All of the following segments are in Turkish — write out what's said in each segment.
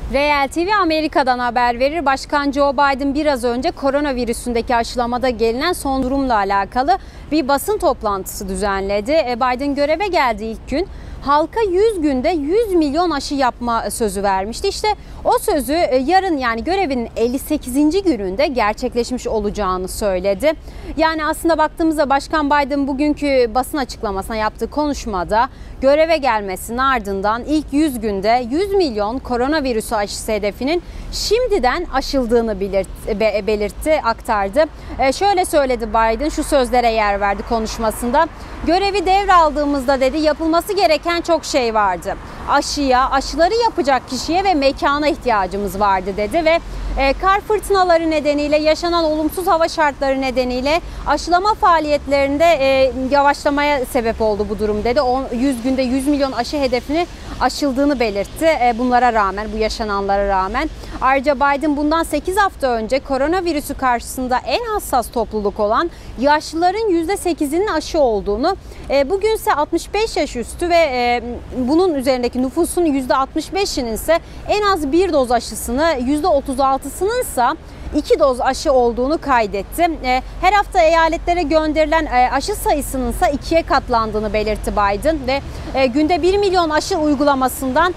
Real TV Amerika'dan haber verir. Başkan Joe Biden biraz önce koronavirüsündeki aşılamada gelinen son durumla alakalı bir basın toplantısı düzenledi. Biden göreve geldiği ilk gün halka 100 günde 100 milyon aşı yapma sözü vermişti. İşte o sözü yarın, yani görevinin 58. gününde gerçekleşmiş olacağını söyledi. Yani aslında baktığımızda Başkan Biden bugünkü basın açıklamasına yaptığı konuşmada göreve gelmesinin ardından ilk 100 günde 100 milyon koronavirüsü aşısı hedefinin şimdiden aşıldığını belirtti, aktardı. Şöyle söyledi Biden, şu sözlere yer verdi konuşmasında. Görevi devraldığımızda dedi, yapılması gereken çok şey vardı. Aşıları yapacak kişiye ve mekana ihtiyacımız vardı dedi ve kar fırtınaları nedeniyle, yaşanan olumsuz hava şartları nedeniyle aşılama faaliyetlerinde yavaşlamaya sebep oldu bu durum dedi. 100 günde 100 milyon aşı hedefini aşıldığını belirtti. Bunlara rağmen, bu yaşananlara rağmen. Ayrıca Biden bundan 8 hafta önce koronavirüsü karşısında en hassas topluluk olan yaşlıların %8'inin aşı olduğunu, bugünse 65 yaş üstü ve bunun üzerindeki nüfusun %65'inin ise en az bir doz aşısını, %36'sının ise 2 doz aşı olduğunu kaydetti. Her hafta eyaletlere gönderilen aşı sayısının ise 2'ye katlandığını belirtti Biden ve günde 1 milyon aşı uygulamasından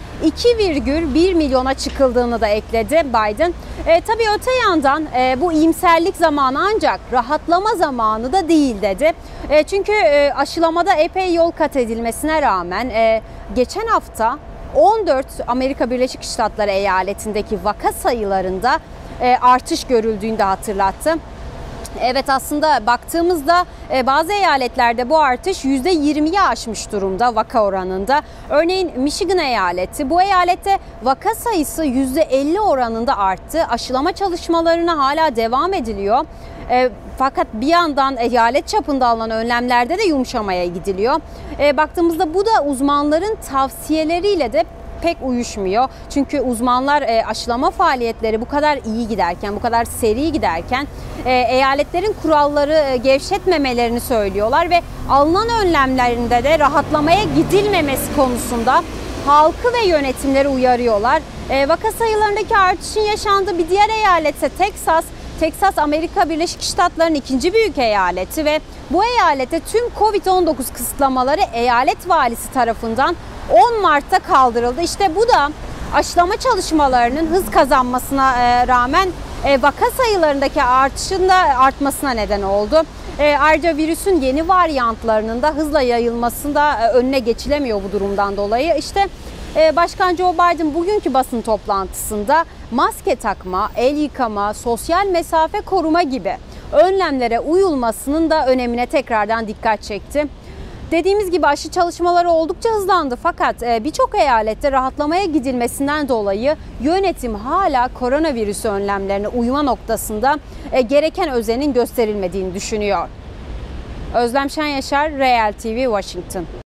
2,1 milyona çıkıldığını da ekledi Biden. Tabii öte yandan bu iyimserlik zamanı ancak rahatlama zamanı da değil dedi. Çünkü aşılamada epey yol kat edilmesine rağmen geçen hafta 14 Amerika Birleşik Devletleri eyaletindeki vaka sayılarında artış görüldüğünü de hatırlattı. Evet, aslında baktığımızda bazı eyaletlerde bu artış %20'yi aşmış durumda vaka oranında. Örneğin Michigan eyaleti, bu eyalette vaka sayısı %50 oranında arttı. Aşılama çalışmalarına hala devam ediliyor. Fakat bir yandan eyalet çapında alınan önlemlerde de yumuşamaya gidiliyor. Baktığımızda bu da uzmanların tavsiyeleriyle de pek uyuşmuyor. Çünkü uzmanlar aşılama faaliyetleri bu kadar iyi giderken, bu kadar seri giderken eyaletlerin kuralları gevşetmemelerini söylüyorlar ve alınan önlemlerinde de rahatlamaya gidilmemesi konusunda halkı ve yönetimleri uyarıyorlar. Vaka sayılarındaki artışın yaşandığı bir diğer eyaletse Texas. Texas, Amerika Birleşik Devletleri'nin ikinci büyük eyaleti ve bu eyalette tüm Covid-19 kısıtlamaları eyalet valisi tarafından 10 Mart'ta kaldırıldı. İşte bu da aşılama çalışmalarının hız kazanmasına rağmen vaka sayılarındaki artışın da artmasına neden oldu. Ayrıca virüsün yeni varyantlarının da hızla yayılmasında önüne geçilemiyor bu durumdan dolayı. İşte Başkan Joe Biden bugünkü basın toplantısında maske takma, el yıkama, sosyal mesafe koruma gibi önlemlere uyulmasının da önemine tekrardan dikkat çekti. Dediğimiz gibi aşı çalışmaları oldukça hızlandı fakat birçok eyalette rahatlamaya gidilmesinden dolayı yönetim hala koronavirüs önlemlerine uyma noktasında gereken özenin gösterilmediğini düşünüyor. Özlem Şen Yaşar, Real TV, Washington.